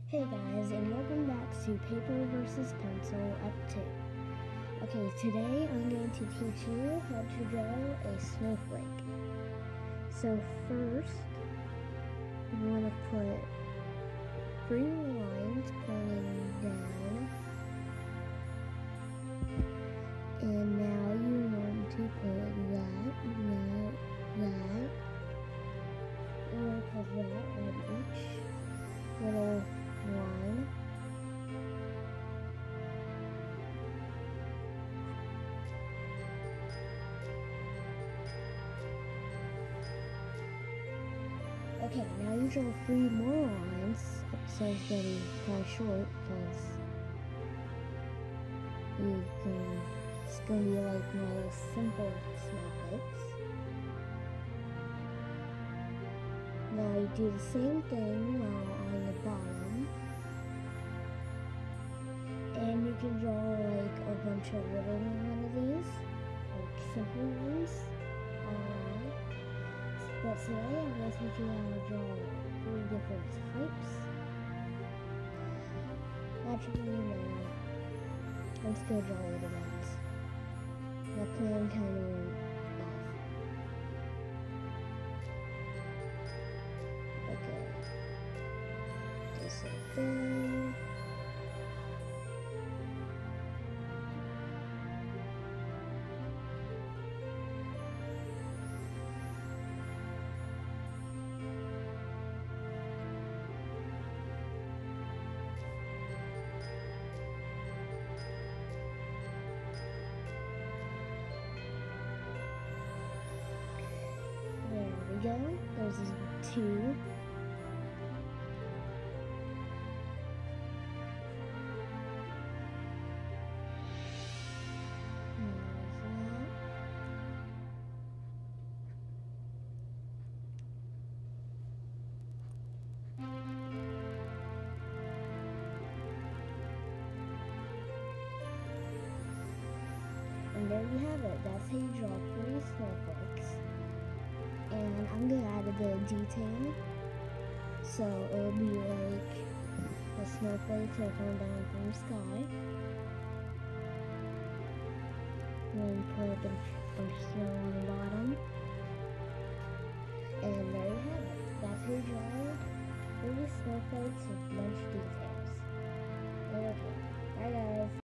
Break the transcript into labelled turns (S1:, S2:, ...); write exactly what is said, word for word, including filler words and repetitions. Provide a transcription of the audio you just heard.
S1: Hey guys, and welcome back to Paper versus Pencil Up two. Okay, today I'm going to teach you how to draw a snowflake. So first, you want to put three lines pointing down. And now you want to put that, that, that. You want to put that on each little line. Okay, now you draw three more lines, so it's gonna be kind of short because you can, it's gonna be like one of those simple snowflakes. Now you do the same thing while on the bottom. And you can draw like a bunch of little one of these, like simple ones. Um, but today I'm going to teach you how to draw three different types. Actually, no. I'm just going to draw little ones. My plan kind of went off. Okay. Do something. There we go. There's two. And there you have it. That's how you draw three snowflakes. And I'm gonna add a bit of detail. So it'll be like the snowflakes are coming down from the sky. And then put a bunch of snow on the bottom. And there you have it. That's how you draw three snowflakes with a bunch of details. Okay. Bye guys.